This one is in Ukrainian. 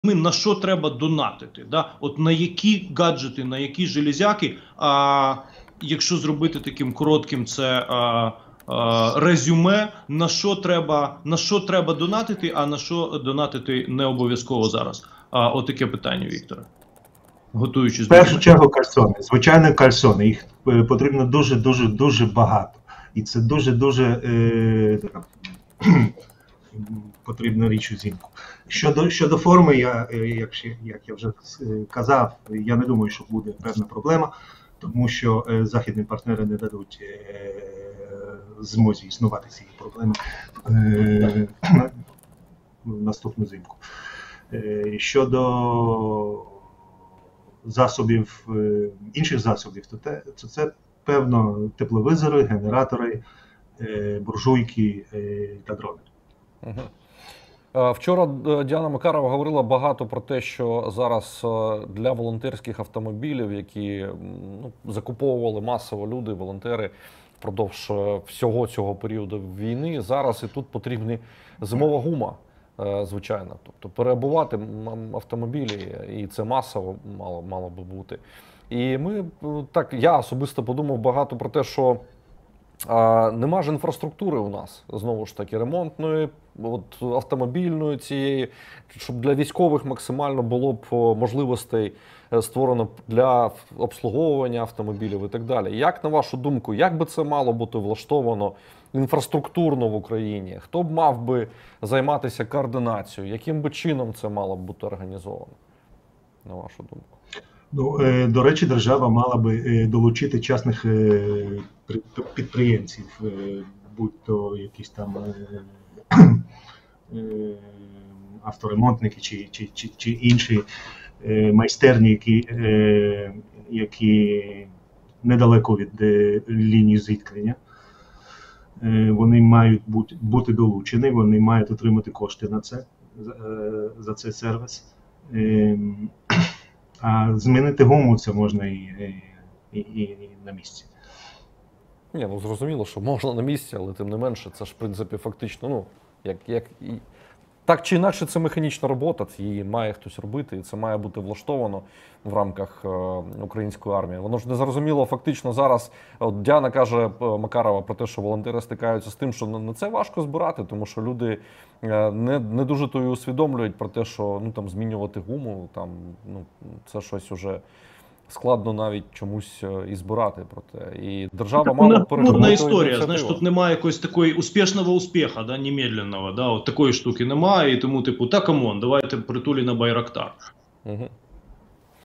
на що треба донатити, да? От на які гаджети, на які железяки, якщо зробити таким коротким це резюме, на що треба донатити, а на що донатити не обов'язково зараз. Отаке питання, Вікторе. Готуючись в першу чергу кальсони, звичайно кальсони, їх потрібно дуже багато. І це дуже потрібна річ узимку. Щодо форми, як я вже казав, я не думаю, що буде певна проблема, тому що західні партнери не дадуть змозі існувати цієї проблеми наступну зимку. Щодо засобів, інших засобів, то це певно тепловизори, генератори, буржуйки та дрони. Вчора Діана Макарова говорила багато про те, що зараз для волонтерських автомобілів, які закуповували масово люди, волонтери впродовж всього цього періоду війни, зараз і тут потрібна зимова гума, звичайно. Тобто переобувати автомобілі, і це масово мало би бути. І я особисто подумав багато про те, що нема ж інфраструктури у нас, знову ж таки, ремонтної, автомобільної цієї, щоб для військових максимально було б можливостей створено для обслуговування автомобілів і так далі. Як, на вашу думку, як би це мало бути влаштовано інфраструктурно в Україні? Хто б мав би займатися координацією? Яким би чином це мало б бути організовано, на вашу думку? До речі, держава мала би долучити частних підприємців, будь-то якісь там авторемонтники чи інші майстерні, які недалеко від лінії зіткнення. Вони мають бути долучені, вони мають отримати кошти за цей сервіс. А змінити гуму це можна і на місці. Ні, зрозуміло, що можна на місці, але тим не менше, це ж, в принципі, фактично, так чи інакше, це механічна робота, її має хтось робити, і це має бути влаштовано в рамках української армії. Воно ж не зрозуміло, фактично зараз, от Діана каже, Макарова, про те, що волонтери стикаються з тим, що на це важко збирати, тому що люди не дуже то і усвідомлюють про те, що змінювати гуму, це щось уже складно навіть чомусь і збирати про те. І держава мала передбачити. Історія, знаєш, тут немає якогось такої успішного успіху, немедленного, от такої штуки немає, і тому, камон, давайте притулі на Байрактар. Угу.